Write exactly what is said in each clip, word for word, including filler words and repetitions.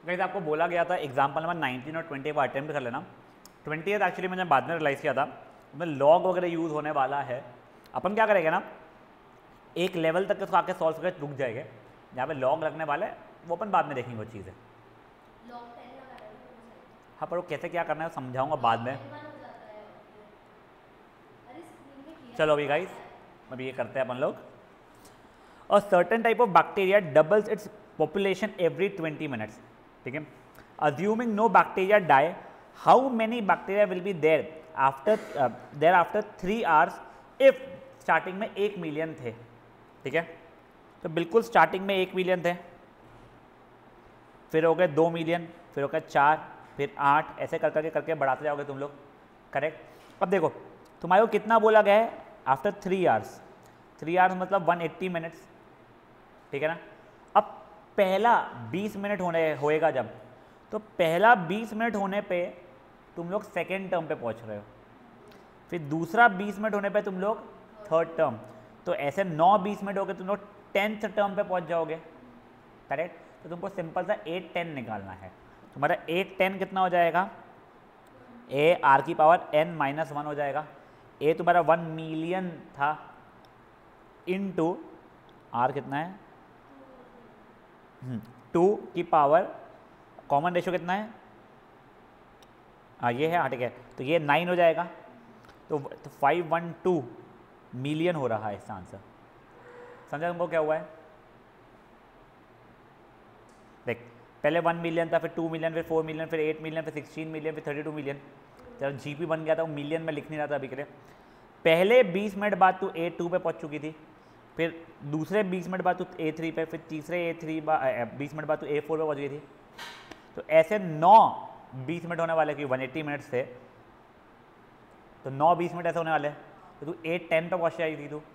Guys आपको बोला गया था एग्जाम्पल नंबर नाइनटीन और ट्वेंटी को अटेम्प्ट कर लेना। ट्वेंटी एक्चुअली मैंने बाद में रियलाइज़ किया था, मैं लॉग वगैरह यूज़ होने वाला है। अपन क्या करेंगे ना, एक लेवल तक इसको आके सॉल्व करके रुक जाएंगे, जहाँ पे लॉग लगने वाला है वो अपन बाद में देखेंगे वो चीज़ें। हाँ पर वो कैसे क्या करना है समझाऊंगा बाद में। चलो अभी गाइस अभी ये करते हैं अपन लोग। A certain type of bacteria doubles its population every twenty minutes, ठीक है। Assuming no bacteria die, how many bacteria will be there after there after three hours if starting में एक मिलियन थे, ठीक है। तो बिल्कुल स्टार्टिंग में एक मिलियन थे, फिर हो गए दो मिलियन, फिर हो गए चार, फिर आठ, ऐसे कर करके करके बढ़ाते जाओगे तुम लोग, करेक्ट। अब देखो तुम्हारे को कितना बोला गया है, after three hours, three hours मतलब वन एट्टी मिनट्स, ठीक है ना। अब पहला बीस मिनट होने होएगा जब, तो पहला बीस मिनट होने पे तुम लोग सेकेंड टर्म पे पहुंच रहे हो, फिर दूसरा बीस मिनट होने पे तुम लोग थर्ड टर्म, तो ऐसे नौ बीस मिनट हो गए तुम लोग टेंथ टर्म पे पहुंच जाओगे, करेक्ट। तो तुमको सिंपल सा एट टेन निकालना है। तुम्हारा एट टेन कितना हो जाएगा, ए आर की पावर एन माइनस वन हो जाएगा। ए तुम्हारा वन मिलियन था, इनटू आर कितना है, टू की पावर कॉमन रेशो कितना है, हाँ ये है, हाँ ठीक है, तो ये नाइन हो जाएगा। तो फाइव वन टू मिलियन हो रहा है इसका आंसर। समझा तुमको क्या हुआ है? देख पहले वन मिलियन था, फिर टू मिलियन, फिर फोर मिलियन, फिर एट मिलियन, फिर सिक्सटीन मिलियन, फिर थर्टी टू मिलियन। जब जीपी बन गया था वो मिलियन में लिख नहीं रहा था अभी के लिए। पहले बीस मिनट बाद तू ए टू पे पहुंच चुकी थी, फिर दूसरे बीस मिनट बाद तू ए थ्री पे, फिर तीसरे ए थ्री बीस मिनट बाद तू ए फोर पे पहुंच गई थी। तो ऐसे नौ बीस मिनट होने वाले, कि वन एट्टी मिनट्स थे, तो नौ बीस मिनट ऐसे होने वाले, तो तू एट टेन पे पहुंच जाएगी थी तू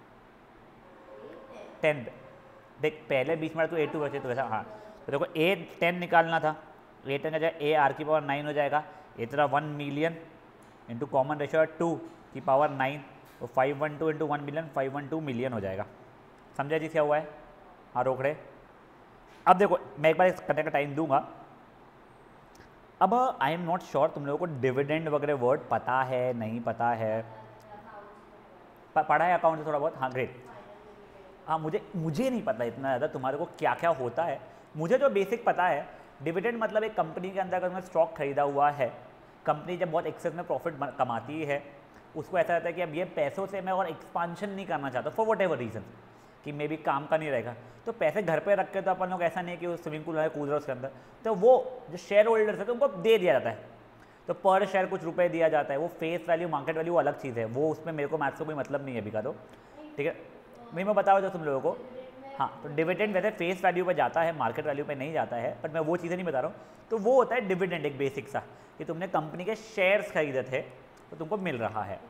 टेन। देख पहले बीस मिनट तू ए टू बचे तो वैसा, हाँ तो देखो ए टेन निकालना था, ए टेन का जाए ए आर की पावर नाइन हो जाएगा, ए तेरा one million into common ratio two की पावर नाइन, तो five one two into one million, five one two million हो जाएगा। समझा जी क्या हुआ है? हाँ रोकड़े। अब देखो मैं एक बार करने का टाइम दूंगा। अब आई एम नॉट श्योर तुम लोगों को डिविडेंड वगैरह वर्ड पता है नहीं पता है, पढ़ा है अकाउंट से थोड़ा बहुत, हाँ ग्रेट। हाँ मुझे मुझे नहीं पता इतना ज़्यादा तुम्हारे को क्या क्या होता है। मुझे जो बेसिक पता है, डिविडेंड मतलब एक कंपनी के अंदर अगर तुमने स्टॉक खरीदा हुआ है, कंपनी जब बहुत एक्सेस में प्रॉफिट कमाती है, उसको ऐसा रहता है कि अब ये पैसों से मैं और एक्सपांशन नहीं करना चाहता फॉर वट एवर रीज़न, कि मे बी काम का नहीं रहेगा, तो पैसे घर पे रख के तो अपन लोग ऐसा नहीं कि वो स्विमिंग पूल है कूद रहा उसके अंदर, तो वो जो शेयर होल्डर्स है तो उनको दे दिया जाता है, तो पर शेयर कुछ रुपए दिया जाता है। वो फेस वैल्यू मार्केट वैल्यू वो अलग चीज़ है, वो उसमें मेरे को मैथ्स से कोई मतलब नहीं है अभी का, तो ठीक है नहीं मैं बताओ जो तुम लोगों को। हाँ तो डिविडेंड वैसे फेस वैल्यू पे जाता है, मार्केट वैल्यू पे नहीं जाता है, बट मैं वो चीज़ें नहीं बता रहा हूँ। तो वो होता है डिविडेंड, एक बेसिक सा, कि तुमने कंपनी के शेयर्स खरीदे थे तो तुमको मिल रहा है,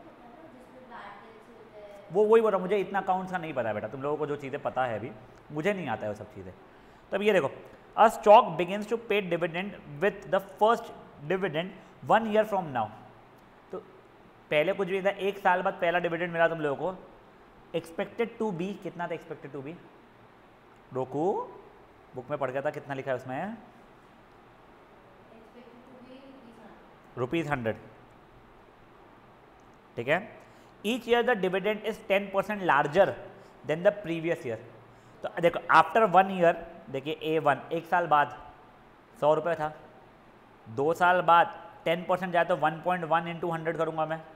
वो वही बोल रहा हूँ। मुझे इतना अकाउंट्स का नहीं पता है बेटा, तुम लोगों को जो चीज़ें पता है अभी, मुझे नहीं आता है वो सब चीज़ें। तो अब ये देखो, a stock begins to pay dividend with the first dividend one year from now. तो पहले कुछ भी था, एक साल बाद पहला डिविडेंड मिला तुम लोगों को। एक्सपेक्टेड टू बी कितना था, एक्सपेक्टेड टू बी रोकू बुक में पढ़ गया था, कितना लिखा है उसमें, रुपीज़ हंड्रेड, ठीक है। Each year the dividend is ten percent larger than the previous year. तो देखो आफ्टर वन ईयर, देखिए ए वन एक साल बाद सौ रुपये था, दो साल बाद टेन परसेंट जाए तो one point one into hundred करूँगा मैं,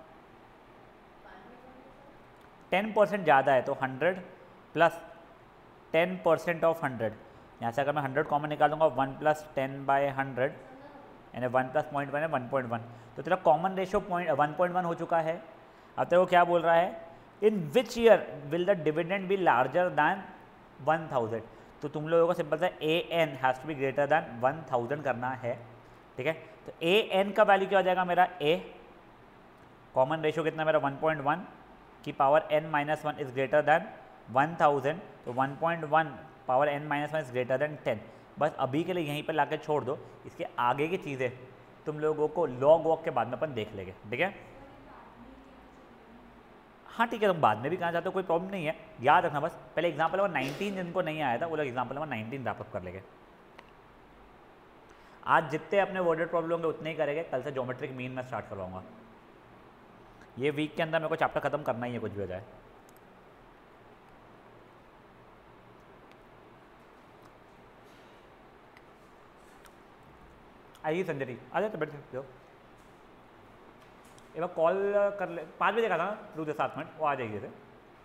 टेन परसेंट ज़्यादा है तो hundred plus ten percent of hundred, यहाँ से अगर मैं हंड्रेड कॉमन निकालूंगा one plus ten by hundred यानी वन प्लस पॉइंट वन है वन पॉइंट वन, तो तेरा common ratio point one point one हो चुका है। अब तेरे को क्या बोल रहा है, in which year will the dividend be larger than one thousand. तो तुम लोगों को सिंपल सा a n has to be greater than one thousand करना है, ठीक है। तो ए एन का वैल्यू क्या हो जाएगा मेरा, ए कॉमन रेशो कितना मेरा वन पॉइंट वन की power N minus one is greater than one thousand, तो one point one power N minus one is greater than ten. बस अभी के लिए यहीं पर लाके छोड़ दो, इसके आगे की चीज़ें तुम लोगों को लॉग वॉग के बाद में अपन देख लेंगे, ठीक है। हाँ ठीक है, तुम बाद में भी कहना चाहते हो कोई प्रॉब्लम नहीं है, याद रखना बस पहले एग्जाम्पल नंबर नाइनटीन जिनको नहीं आया था वो लोग example number nineteen wrap up कर लेंगे। आज जितने अपने वर्डेड प्रॉब्लम होंगे उतने ही करेंगे, कल से ज्योमेट्रिक मीन में स्टार्ट करवाऊंगा। ये वीक के अंदर मेरे को चैप्टर खत्म करना ही है कुछ भी हो जाए। आइए संजय जी आ जाए तो बैठ जाओ, एक बार कॉल कर ले, पाँच बजे का था रुक दे सात मिनट, वो आ जाइए थे।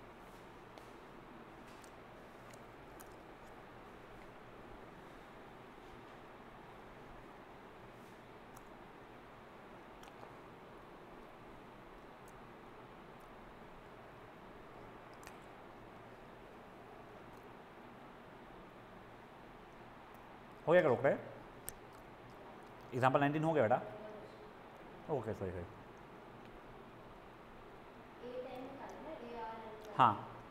हो गया क्या रोक रहे? एग्जाम्पल नाइनटीन हो गया बेटा? ओके सही सही। हाँ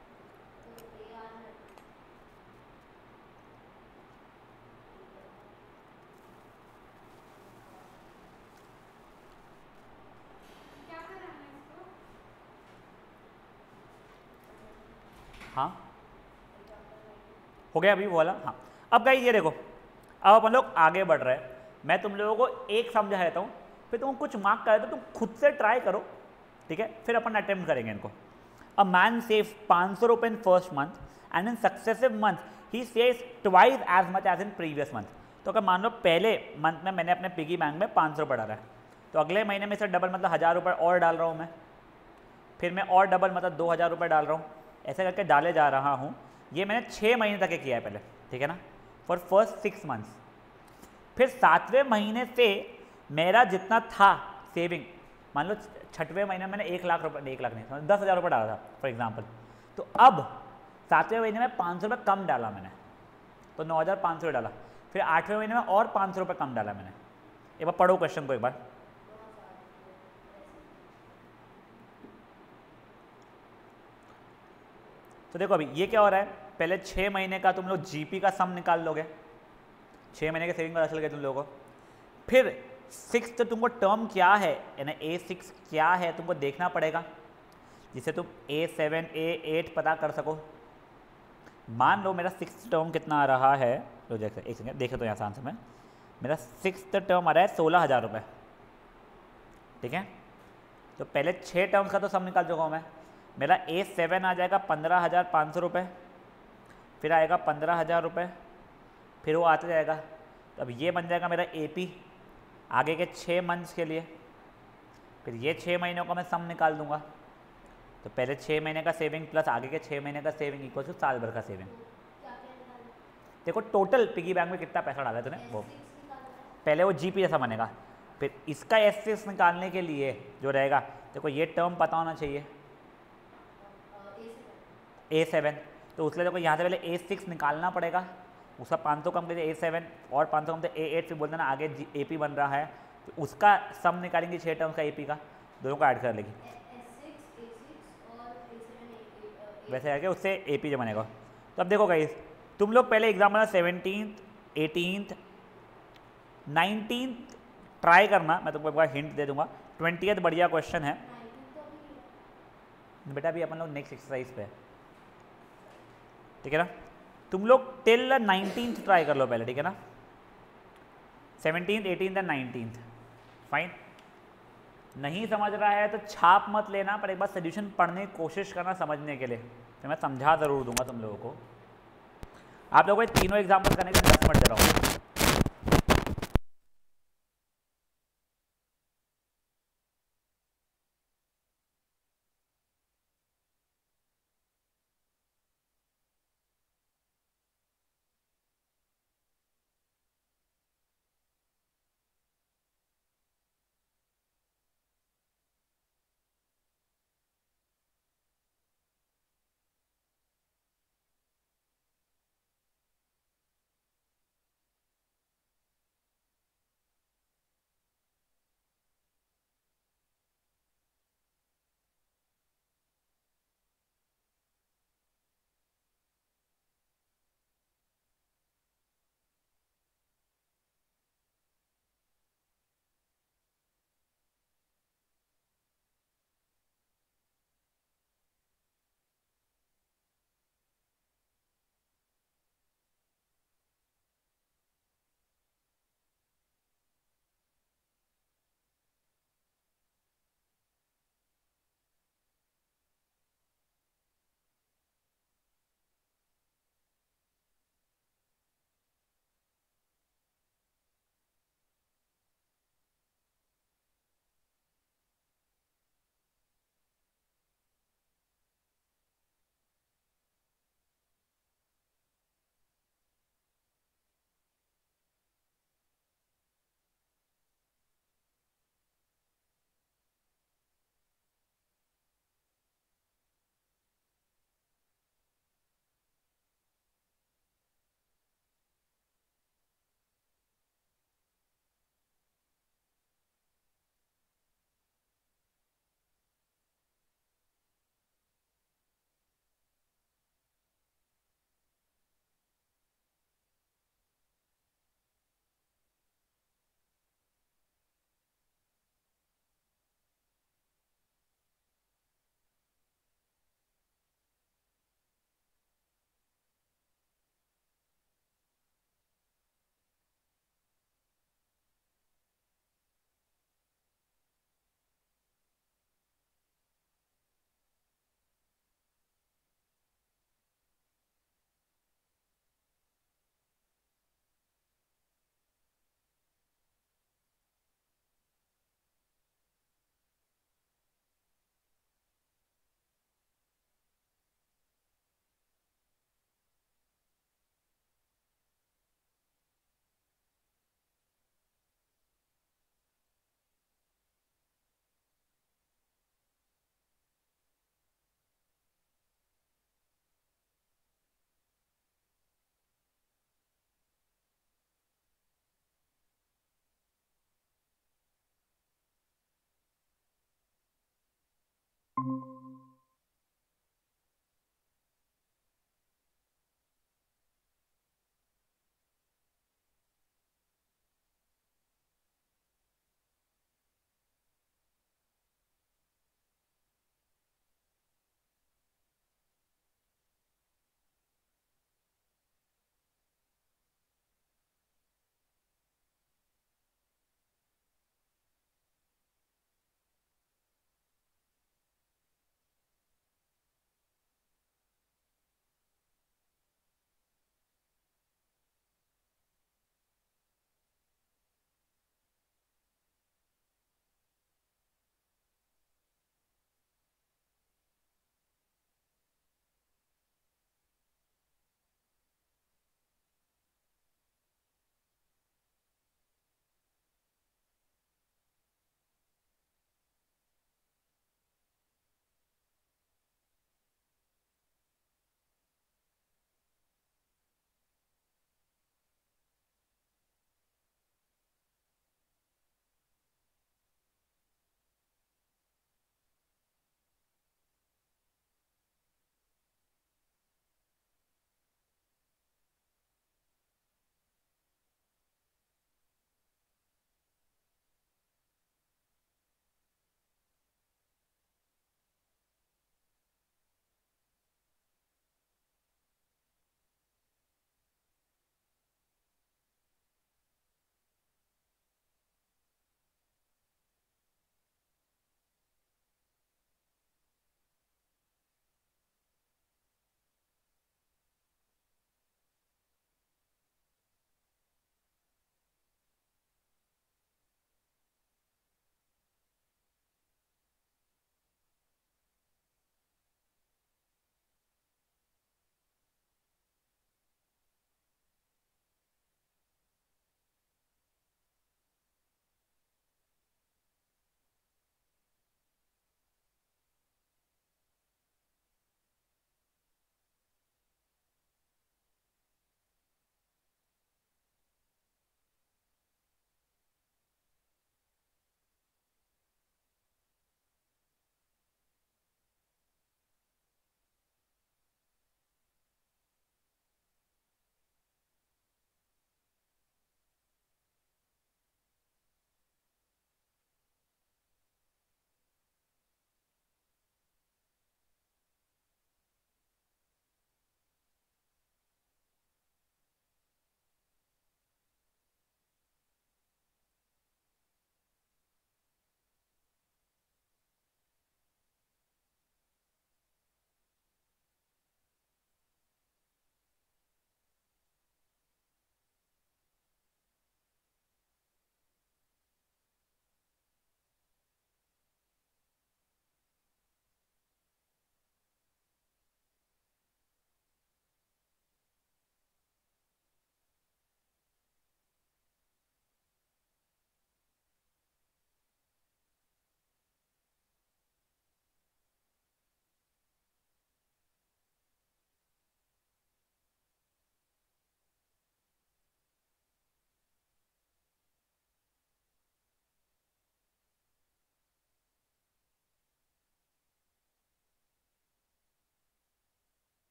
हाँ हो गया अभी वो वाला। हाँ अब गाइस ये देखो, अब अपन लोग आगे बढ़ रहे हैं। मैं तुम लोगों को एक समझा देता हूँ, फिर तुम कुछ मार्क कर तो तुम खुद से ट्राई करो, ठीक है? फिर अपन अटेम्प्ट करेंगे इनको। अ मैन सेव पाँच सौ रुपये in first month and in successive month ही saves twice as much as in previous month. तो अगर मान लो पहले मंथ में मैंने अपने पिगी बैंक में पाँच सौ रुपये डाला है, तो अगले महीने में से डबल मतलब हज़ार रुपये और डाल रहा हूँ मैं, फिर मैं और डबल मतलब दो हज़ार रुपये डाल रहा हूँ, ऐसे करके डाले जा रहा हूँ। ये मैंने छः महीने तक किया है पहले, ठीक है ना, फॉर फर्स्ट सिक्स मंथ्स। फिर सातवें महीने से मेरा जितना था सेविंग, मान लो छठवें महीने में मैंने एक लाख रुपये, एक लाख नहीं दस हज़ार रुपये डाला था फॉर एग्जांपल, तो अब सातवें महीने में पाँच सौ रुपये कम डाला मैंने, तो नौ हज़ार पाँच सौ डाला। फिर आठवें महीने में और पाँच सौ रुपये कम डाला मैंने। एक बार पढ़ो क्वेश्चन को एक बार। तो देखो अभी ये क्या हो रहा है, पहले छः महीने का तुम लोग जीपी का सम निकाल लोगे, छः महीने के सेविंग पता चल गया तुम लोगों को। फिर सिक्स तो तुमको टर्म क्या है, यानी ए सिक्स क्या है तुमको देखना पड़ेगा, जिससे तुम ए सेवन ए एट पता कर सको। मान लो मेरा सिक्स टर्म कितना आ रहा है, तो देख एक सेकेंड देखे तो यहाँ आंसर में, मेरा सिक्स टर्म आ रहा है सोलह हज़ार रुपये, ठीक है? तो पहले छः टर्म्स का तो सम निकाल चुका हूँ मैं। मेरा ए सेवन आ जाएगा पंद्रह हज़ार पाँच सौ रुपये, फिर आएगा पंद्रह हज़ार रुपये, फिर वो आता जाएगा। तो अब ये बन जाएगा मेरा ए पी आगे के छः मंथ्स के लिए। फिर ये छः महीनों का मैं सम निकाल दूंगा, तो पहले छः महीने का सेविंग प्लस आगे के छः महीने का सेविंग इक्वल टू साल भर का सेविंग। देखो टोटल पिगी बैंक में कितना पैसा डाला है तूने, वो पहले वो जीपी जैसा बनेगा। फिर इसका एस सिक्स निकालने के लिए जो रहेगा, देखो ये टर्म पता होना चाहिए ए सेवन, तो उसके लिए देखो यहाँ से पहले ए सिक्स निकालना पड़ेगा, उसका पाँच सौ कम कर ए सेवन और पाँच सौ कम से ए एट, फिर बोलते ना आगे ए पी बन रहा है, तो उसका सम निकालेंगे छः टर्म्स का ए पी का, दोनों को ऐड कर लेगी, वैसे है कि उससे ए पी जो बनेगा। तो अब देखो गाइस, तुम लोग पहले एग्जाम में सेवनटीन्थ एटीनथ नाइनटीन्थ ट्राई करना, मैं तुमको एक बार हिंट दे दूंगा। ट्वेंटियथ बढ़िया क्वेश्चन है बेटा, अभी अपन लोग नेक्स्ट एक्सरसाइज पे, ठीक है ना? तुम लोग टिल नाइनटीन्थ ट्राई कर लो पहले, ठीक है ना? Seventeenth eighteenth and nineteenth fine. नहीं समझ रहा है तो छाप मत लेना, पर एक बार सोल्यूशन पढ़ने की कोशिश करना समझने के लिए, तो मैं समझा ज़रूर दूंगा तुम लोगों को। आप लोगों को तीनों एग्जाम्पल करने के दस मिनट दे रहा हूँ।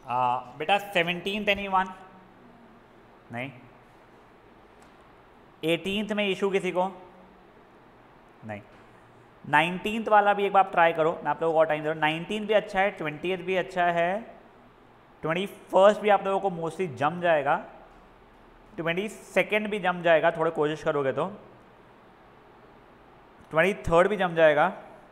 आ, बेटा सेवनटीन एनी वन नहीं, एटीनथ में इशू किसी को नहीं, नाइनटीन वाला भी एक बार ट्राई करो, मैं आप लोगों को और टाइम दे रहा हूँ। नाइनटीन भी अच्छा है, ट्वेंटी भी अच्छा है, ट्वेंटी फर्स्ट भी आप लोगों को मोस्टली जम जाएगा, ट्वेंटी सेकेंड भी जम जाएगा थोड़े कोशिश करोगे तो, ट्वेंटी थर्ड भी जम जाएगा,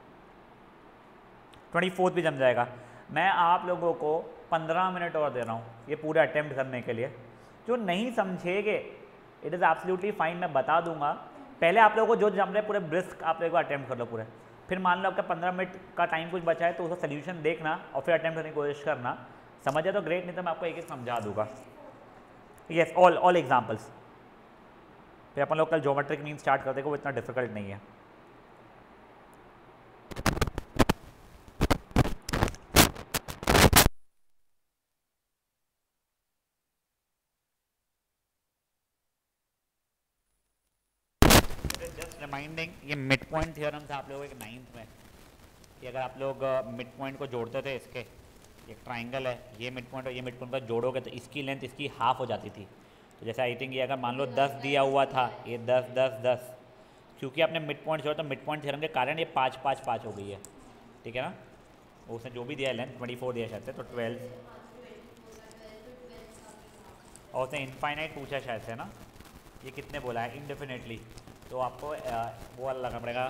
ट्वेंटी फोर्थ भी जम जाएगा। मैं आप लोगों को पंद्रह मिनट और दे रहा हूँ ये पूरा अटेम्प्ट करने के लिए। जो नहीं समझेगे इट इज़ एब्सोल्युटली फाइन, मैं बता दूंगा। पहले आप लोगों को जो जम रहे पूरे ब्रिस्क आप लोगों को अटेम्प्ट कर लो पूरे, फिर मान लो आपका पंद्रह मिनट का टाइम कुछ बचा है तो उसका सोल्यूशन देखना और फिर अटेम्प्ट करने की कोशिश करना। समझे तो ग्रेट, नहीं तो मैं आपको एक एक समझा दूंगा। Yes, all all examples. फिर अपन लोग कल ज्योमेट्रिक मीन स्टार्ट करते वो इतना डिफिकल्ट नहीं है। जस्ट रिमाइंडिंग, ये मिड पॉइंट थ्योरम था आप लोगों को एक नाइन्थ में, कि अगर आप लोग मिड पॉइंट को जोड़ते थे, इसके एक ट्राइंगल है, ये मिड पॉइंट और ये मिड पॉइंट का जोड़ोगे तो इसकी लेंथ इसकी हाफ हो जाती थी। तो जैसे आई थिंक ये अगर मान लो दस दिया हुआ था, ये दस दस दस, क्योंकि आपने मिड पॉइंट जोड़ा तो मिड पॉइंट थ्योरम के कारण ये पाँच पाँच पाँच हो गई है, ठीक है ना। उसने जो भी दिया है लेंथ ट्वेंटी फोर दिया शायद से, तो ट्वेल्व, और उसने इनफाइनाइट पूछा शायद से ना, ये कितने बोला है इनडेफिनेटली, तो आपको वो वाला लगाना पड़ेगा।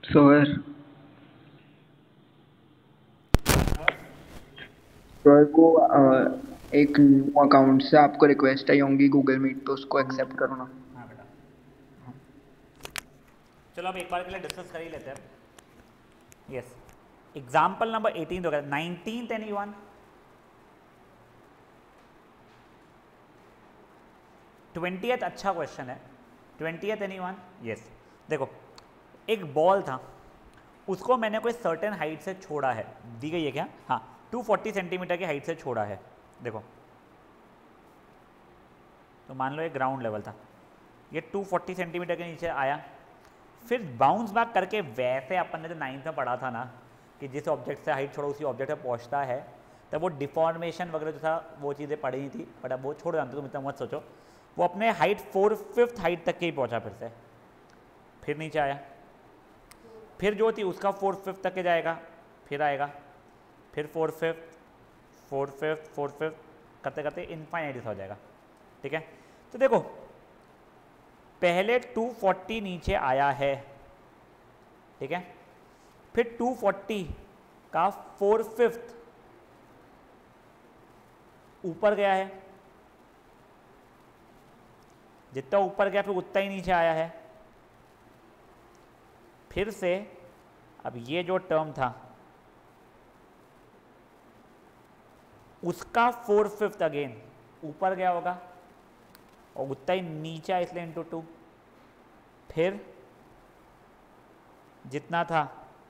सोहर सोहर को अ, एक न्यू अकाउंट से आपको रिक्वेस्ट आई होंगी गूगल मीट पे, उसको एक्सेप्ट करो ना। हाँ बेटा, चलो अब एक बार के लिए डिस्कस कर ही लेते हैं। यस, एग्जाम्पल नंबर एटीन होगा, नाइनटीन एनी वन, ट्वेंटियथ अच्छा क्वेश्चन है, ट्वेंटियथ एनी वन। यस, देखो एक बॉल था, उसको मैंने कोई सर्टेन हाइट से छोड़ा है, दी गई है क्या, हाँ टू फोर्टी सेंटीमीटर की हाइट से छोड़ा है। देखो तो मान लो ये ग्राउंड लेवल था, ये टू फोर्टी सेंटीमीटर के नीचे आया, फिर बाउंस बैक करके वैसे अपन ने जो नाइन्थ में पढ़ा था ना कि जिस ऑब्जेक्ट से हाइट छोड़ो उसी ऑब्जेक्ट पे पहुंचता है, तब वो डिफॉर्मेशन वगैरह जो था वो चीज़ें पढ़ी नहीं थी, बट अब वो छोड़ जानते तुम इतना मत सोचो। वो अपने हाइट फोर फिफ्थ हाइट तक के ही पहुंचा, फिर से फिर नीचे आया, फिर जो थी उसका फोर फिफ्थ तक के जाएगा, फिर आएगा, फिर four fifth four fifth four fifth करते करते इनफाइनाइट हो जाएगा। ठीक है, तो देखो पहले टू फोर्टी नीचे आया है, ठीक है, फिर टू फोर्टी का फोर फिफ्थ ऊपर गया है, जितना ऊपर गया फिर उतना ही नीचे आया है, फिर से अब ये जो टर्म था उसका फोर फिफ्थ अगेन ऊपर गया होगा और उतना ही नीचे आया, इसलिए इंटू टू, फिर जितना था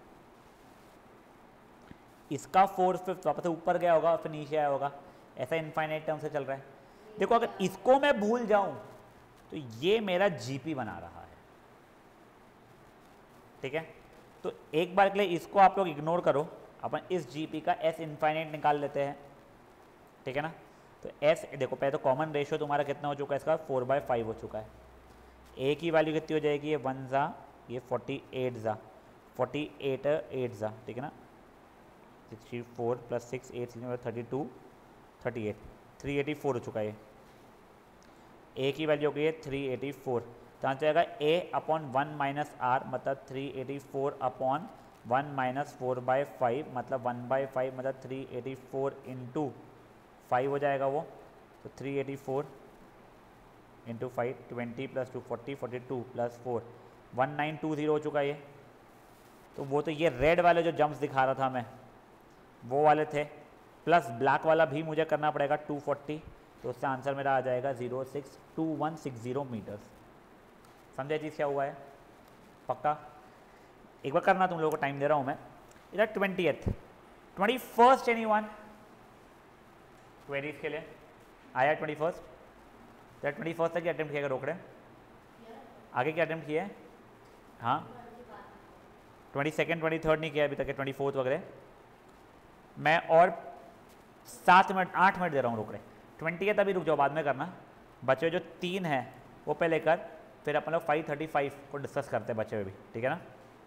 इसका फोर फिफ्थ वापस ऊपर गया होगा और फिर नीचे आया होगा, ऐसा इनफाइनाइट टर्म से चल रहा है। देखो अगर इसको मैं भूल जाऊं तो ये मेरा जीपी बना रहा है, ठीक है, तो एक बार के लिए इसको आप लोग इग्नोर करो, अपन इस जीपी का एस इनफाइनाइट निकाल लेते हैं, ठीक है ना। तो एस देखो पहले तो कॉमन रेशियो तुम्हारा कितना हो चुका है, इसका फोर बाय फाइव हो चुका है, ए की वैल्यू कितनी हो जाएगी, ये वन ज़ा, ये फोर्टी एट ज़ा, फोर्टी एट एट ज़ा, ठीक है ना, sixty four plus six eight thirty two thirty eight, three eighty four हो चुका है, ए की वैल्यू हो गई है थ्री एटी फोर, तो आंसर आएगा a upon one minus r, मतलब three eighty four upon one minus four by five, मतलब वन बाई फाइव, मतलब three eighty four into five हो जाएगा वो, तो three eighty four into five, twenty plus two forty, forty two plus four, one nine two zero हो चुका है ये। तो वो तो ये रेड वाले जो जंप्स दिखा रहा था मैं वो वाले थे, प्लस ब्लैक वाला भी मुझे करना पड़ेगा टू फोर्टी, तो उससे आंसर मेरा आ जाएगा zero six two one six zero metres. समझे चीज़ क्या हुआ है, पक्का एक बार करना, तुम लोगों को टाइम दे रहा हूँ मैं। इधर twenty eighth twenty first any one queries के लिए आया, ट्वेंटी फर्स्ट, तो ट्वेंटी फर्स्ट तक अटेम्प्ट किया रोकड़े, आगे क्या अटेम्प्ट किया है, हाँ ट्वेंटी सेकेंड ट्वेंटी थर्ड नहीं किया अभी तक, ट्वेंटी फोर्थ वगैरह। मैं और सात मिनट आठ मिनट दे रहा हूँ रोकड़े, ट्वेंटी है तभी रुक जाओ, बाद में करना, बचे जो तीन हैं वो पहले कर, फिर अपन लोग फाइव थर्टी फाइव को डिस्कस करते हैं बचे हुए भी, ठीक है ना।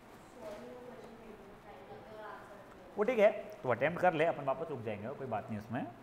वो ठीक है, तो अटेम्प्ट कर ले, अपन वापस रुक जाएंगे, कोई बात नहीं उसमें।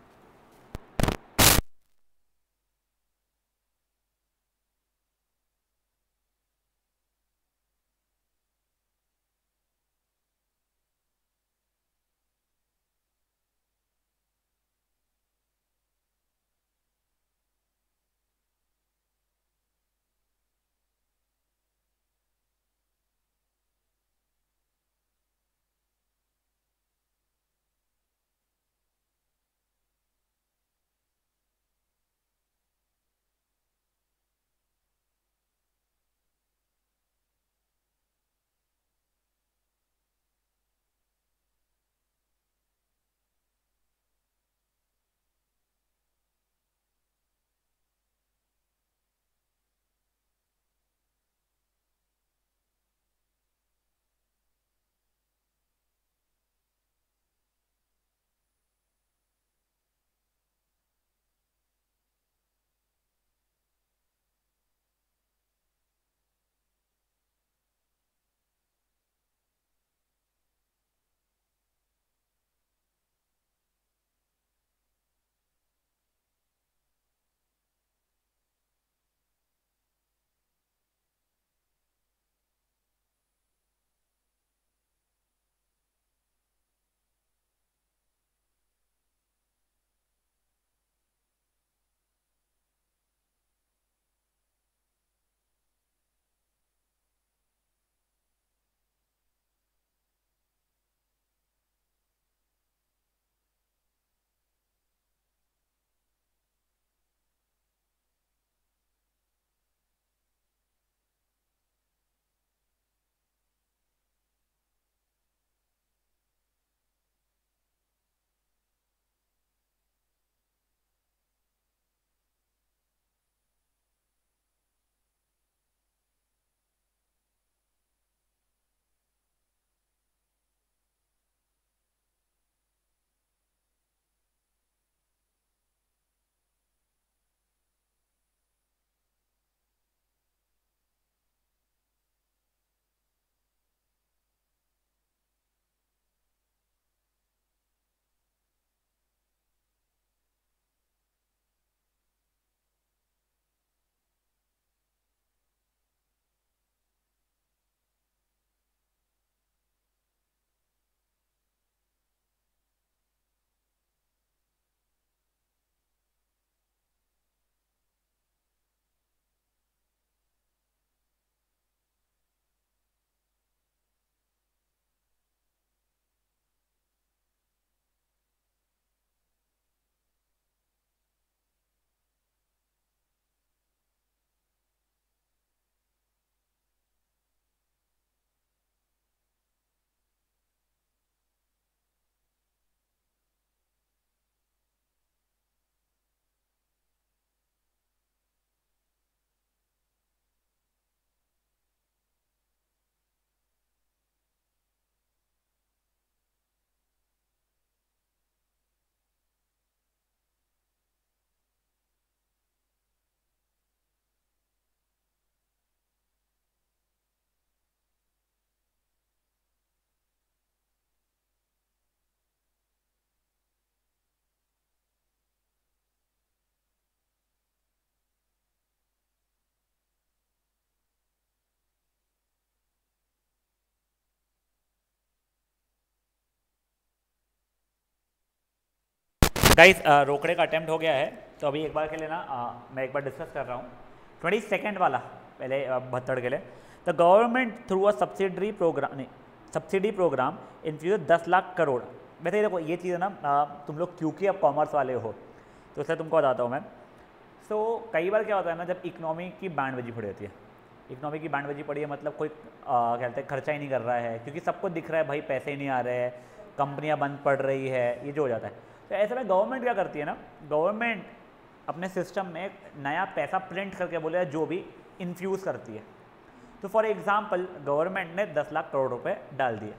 गाइस रोकड़े का अटेम्प्ट हो गया है, तो अभी एक बार के लिए ना uh, मैं एक बार डिस्कस कर रहा हूँ ट्वेंटी सेकेंड वाला पहले बहत्तर के लिए। The government through a subsidiary programme नहीं सब्सिडी प्रोग्राम इन्फ्यूज दस लाख करोड़। वैसे देखो ये चीज़ है ना, uh, तुम लोग क्योंकि अब कॉमर्स वाले हो तो इसलिए तुमको बताता हूँ मैं। सो so, कई बार क्या होता है ना, जब इकोनॉमी की बैंड बजी पड़ी होती है, इकोनॉमी की बैंड बजी पड़ी है मतलब कोई आ, क्या कहते हैं खर्चा ही नहीं कर रहा है, क्योंकि सबको दिख रहा है भाई पैसे ही नहीं आ रहे हैं, कंपनियां बंद पड़ रही है, ये जो हो जाता है। तो ऐसे में गवर्नमेंट क्या करती है ना, गवर्नमेंट अपने सिस्टम में एक नया पैसा प्रिंट करके बोले जो भी इन्फ्यूज़ करती है। तो फॉर एग्जाम्पल गवर्नमेंट ने दस लाख करोड़ रुपये डाल दिए,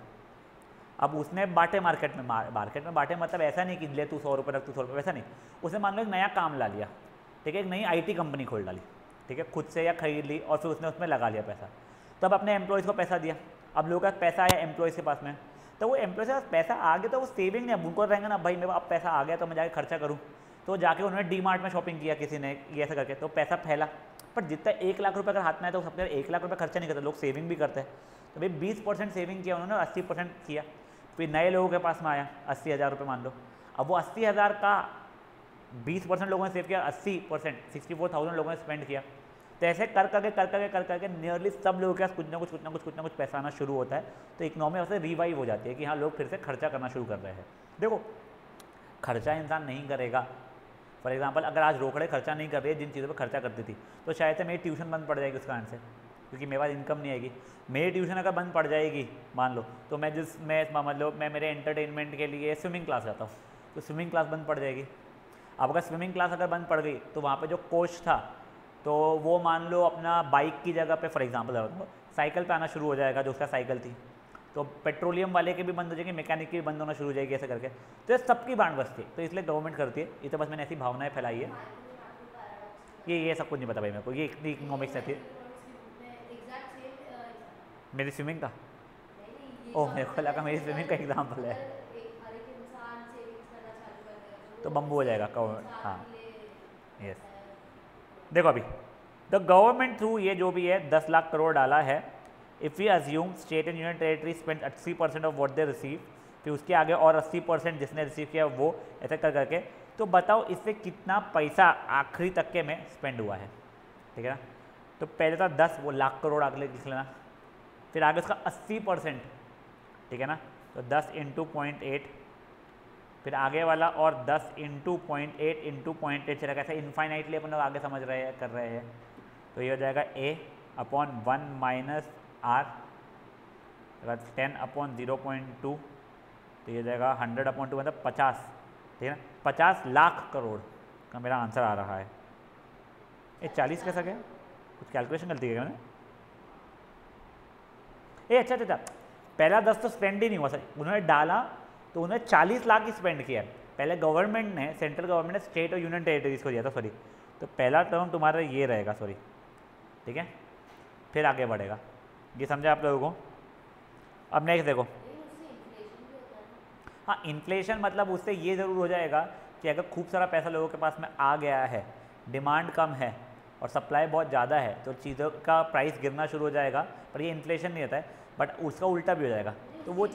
अब उसने बांटे मार्केट में, मार्केट में बांटे मतलब ऐसा नहीं कि ले तू सौ रुपये रख तू सौ रुपये, वैसा नहीं। उसने मान लो एक नया काम ला लिया, ठीक है, एक नई आईटी कंपनी खोल डाली, ठीक है, खुद से या खरीद ली और फिर उसने उसमें लगा लिया पैसा। तब अपने एम्प्लॉयज़ को पैसा दिया, अब लोगों के पास पैसा आया एम्प्लॉयज़ के पास में, तो वो एम्प्लॉयज़ के पास पैसा आ गया तो वो सेविंग नहीं, अब उनको रहेंगे ना भाई मेरे अब पैसा आ गया तो मैं जाके खर्चा करूँ, तो जाके उन्होंने डी मार्ट में शॉपिंग किया किसी ने ये ऐसा करके, तो पैसा फैला। पर जितना एक लाख रुपये अगर हाथ में आए तो सबके एक लाख रुपये खर्चा नहीं करते, लोग सेविंग भी करते हैं। तो भाई बीस परसेंट सेविंग किया उन्होंने, अस्सी परसेंट किया, फिर नए लोगों के पास में आया अस्सी हज़ार रुपये मान लो, अब वो अस्सी हज़ार का बीस परसेंट लोगों ने सेव किया, अस्सी परसेंट सिक्सटी फोर थाउजेंड लोगों ने स्पेंड किया। तो ऐसे कर करके कर करके कर करके नियरली सब लोगों के पास कुछ ना कुछ कुछ ना कुछ कुछ ना कुछ पैसा आना शुरू होता है, तो इकोनॉमी वैसे रिवाइव हो जाती है कि हाँ लोग फिर से खर्चा करना शुरू कर रहे हैं। देखो खर्चा इंसान नहीं करेगा, फॉर एग्जांपल अगर आज रोकड़े खर्चा नहीं कर रही है जिन चीज़ों पर खर्चा करती थी, तो शायद से मेरी ट्यूशन बंद पड़ जाएगी उस कारण से, क्योंकि मेरे पास इनकम नहीं आएगी। मेरी ट्यूशन अगर बंद पड़ जाएगी मान लो, तो मैं जिस मैं मान लो मैं मेरे एंटरटेनमेंट के लिए स्विमिंग क्लास जाता हूँ, तो स्विमिंग क्लास बंद पड़ जाएगी। अब अगर स्विमिंग क्लास अगर बंद पड़ गई तो वहाँ पे जो कोच था तो वो मान लो अपना बाइक की जगह पे फॉर एग्जांपल साइकिल पे आना शुरू हो जाएगा, जो उसका साइकिल थी, तो पेट्रोलियम वाले के भी बंद हो जाएगी, मैकेनिक की भी बंद होना शुरू हो जाएगी, ऐसे करके। तो ये सबकी बांट बसती है, तो इसलिए गवर्नमेंट करती है। ये तो बस मैंने ऐसी भावनाएं फैलाई है, ये ये सब कुछ नहीं पता भाई मेरे को, ये इतनी इकोनॉमिक्स रहती है मेरी स्विमिंग का। ओह मेरे को लगा मेरी स्विमिंग का एग्जाम्पल है, तो बम्बू हो जाएगा गवर्नमेंट। हाँ यस, देखो अभी द गवर्नमेंट थ्रू ये जो भी है दस लाख करोड़ डाला है, if we assume state and union territory spend अस्सी percent of what they receive, फिर उसके आगे और अस्सी परसेंट जिसने रिसीव किया वो, ऐसा कर करके, तो बताओ इससे कितना पैसा आखिरी तक में स्पेंड हुआ है, ठीक है ना। तो पहले था दस, वो लाख करोड़ आगे लिख लेना, फिर आगे उसका अस्सी परसेंट, ठीक है ना, तो दस इंटू पॉइंट एट, फिर आगे वाला और दस into point eight into point eight चलेगा, कैसे इन्फाइनाइटली अपन लोग आगे समझ रहे हैं कर रहे हैं। तो ये हो जाएगा a upon one minus r, ten upon zero point two, तो ये हो जाएगा हंड्रेड अपॉन टू मतलब पचास, ठीक है ना, पचास लाख करोड़ का मेरा आंसर आ रहा है। ये चालीस कैसा गया, कुछ कैलकुलेशन गलती है मैंने। ए अच्छा अच्छा, पहला दस तो स्पेंड ही नहीं हुआ सर, उन्होंने डाला तो उन्होंने चालीस लाख ही स्पेंड किया है। पहले गवर्नमेंट ने, सेंट्रल गवर्नमेंट ने स्टेट और यूनियन टेरिटरीज को दिया था, सॉरी, तो पहला टर्म तुम्हारा ये रहेगा, सॉरी, ठीक है, फिर आगे बढ़ेगा। ये समझा आप लोगों को। अब नेक्स्ट देखो, हाँ इन्फ्लेशन मतलब उससे ये ज़रूर हो जाएगा कि अगर खूब सारा पैसा लोगों के पास में आ गया है, डिमांड कम है और सप्लाई बहुत ज़्यादा है, तो चीज़ों का प्राइस गिरना शुरू हो जाएगा। पर ये इन्फ्लेशन नहीं होता है, बट उसका उल्टा भी हो जाएगा, तो वो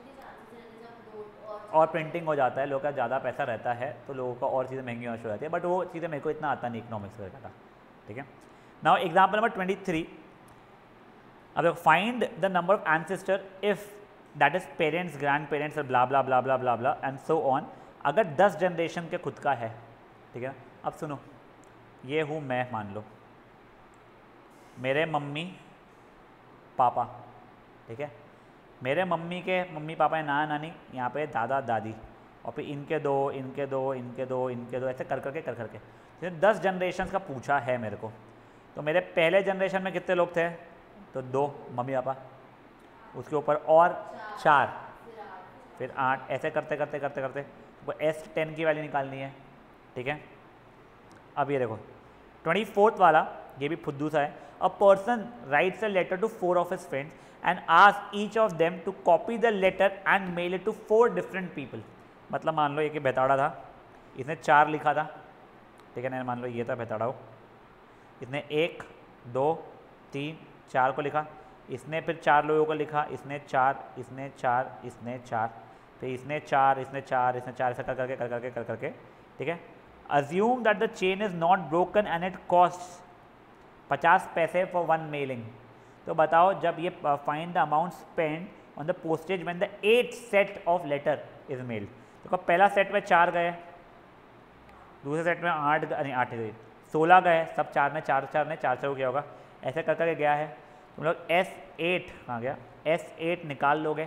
और प्रिंटिंग हो जाता है, लोगों का ज़्यादा पैसा रहता है तो लोगों को और चीज़ें महंगी होना शुरू हो जाती है, बट वो चीज़ें मेरे को इतना आता नहीं इकोनॉमिक्स वगैरह का, ठीक है। Now example number twenty three, अब देखो find the number of ancestor if that is parents, grand parents, blah blah blah blah blah blah and so on, अगर दस जनरेशन के खुद का है, ठीक है। अब सुनो, ये हूँ मैं, मान लो मेरे मम्मी पापा, ठीक है, मेरे मम्मी के मम्मी पापा है, नाना नानी, यहाँ पे दादा दादी, और फिर इनके दो इनके दो इनके दो इनके दो, ऐसे कर करके कर करके तो दस जनरेशन का पूछा है मेरे को। तो मेरे पहले जनरेशन में कितने लोग थे, तो दो मम्मी पापा, उसके ऊपर और चार, फिर आठ, ऐसे करते करते करते करते वो एस टेन की वैल्यू निकालनी है, ठीक है। अब ये देखो ट्वेंटी फोर्थ वाला, ये भी फुद्दू सा है। A person writes a letter to four of his friends and ask each of them to copy the letter and mail it to four different people. मतलब मान लो ये कि बेताड़ा था, इसने चार लिखा था, ठीक है ना, मान लो ये था बेताड़ा हो, इसने एक दो तीन चार को लिखा, इसने फिर चार लोगों को लिखा, इसने चार इसने चार इसने चार, फिर इसने चार इसने चार इसने चार, ऐसा कर करके कर करके कर करके ठीक है। Assume that the chain is not broken and it cost पचास पैसे फॉर वन मेलिंग। तो बताओ जब ये find the amount spend on the postage when the eighth set of letter is mailed. देखो पहला सेट में चार गए, दूसरे सेट में आठ नहीं आठ गए, सोलह गए, सब चार में चार चार ने चार चार क्या होगा, ऐसे कर करके गया है। तुम लोग एस एट कहाँ गया, एस एट निकाल लोगे,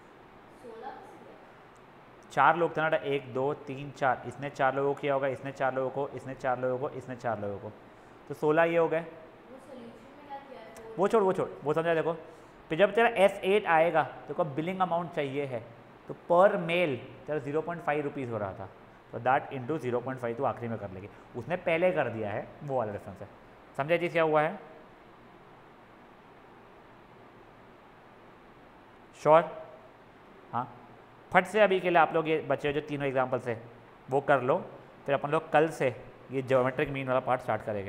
चार लोग थे ना, एक दो तीन चार, इसने चार लोगों को किया होगा, इसने चार लोगों को, इसने चार लोगों को, इसने चार लोगों को, तो सोलह ये हो गए। वो छोड़ वो छोड़ वो समझा। देखो फिर जब तेरा एस एट आएगा तो को बिलिंग अमाउंट चाहिए है, तो पर मेल तेरा जीरो पॉइंट फाइव रुपीज़ हो रहा था, तो that into zero point five तो आखिरी में कर लेगी, उसने पहले कर दिया है, वो वाला रेफरेंस है। समझे चीज़ क्या हुआ है? श्योर? हाँ, फट से अभी के लिए आप लोग ये बचे जो तीनों एग्जाम्पल से वो कर लो, फिर अपन लोग कल से ये ज्योमेट्रिक मीन वाला पार्ट स्टार्ट करेंगे।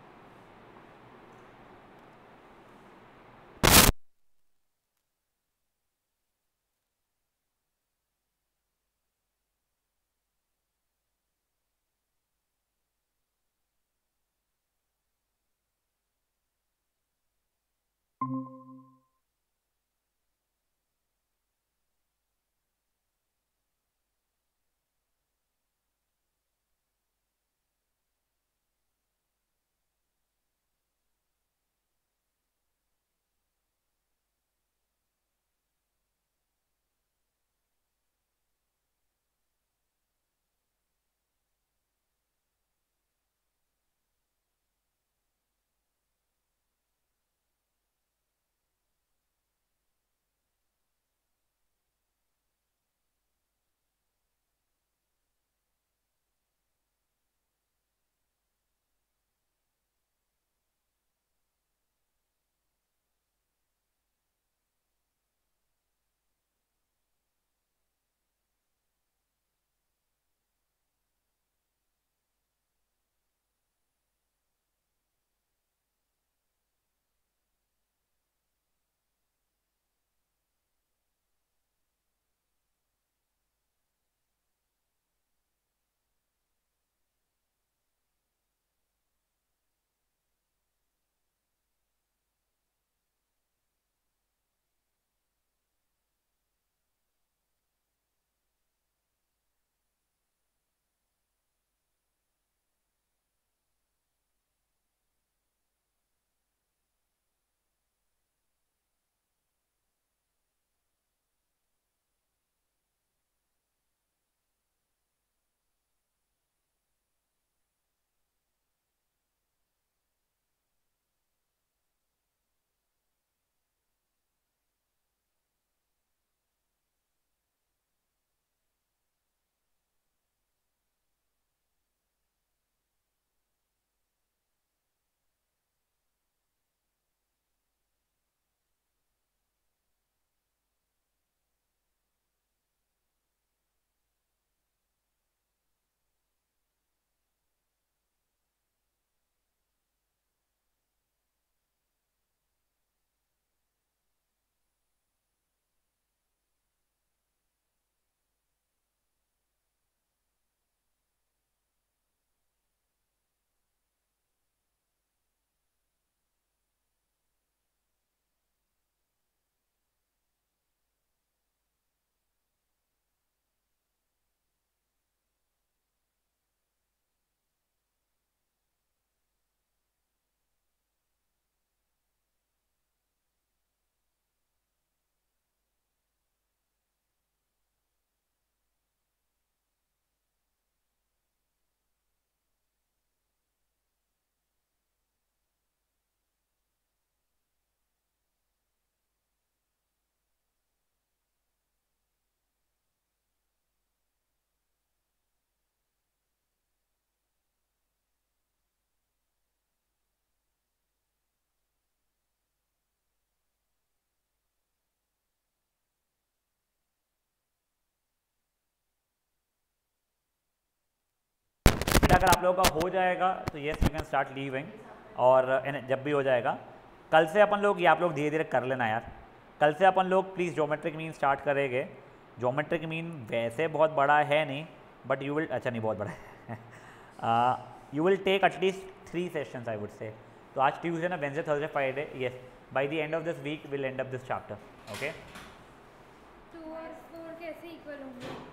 अगर आप लोगों का हो जाएगा तो yes you can start leaving, और जब भी हो जाएगा कल से अपन लोग, ये आप लोग धीरे धीरे कर लेना यार, कल से अपन लोग प्लीज़ ज्योमेट्रिक मीन स्टार्ट करेंगे। ज्योमेट्रिक मीन वैसे बहुत बड़ा है नहीं, बट यू विल, अच्छा नहीं बहुत बड़ा है you will take at least three sessions I would say. तो आज ट्यूजडे ना, Wednesday Thursday Friday, yes by the end of this week will end up this chapter. Okay, two और फोर कैसे इक्वल होंगे?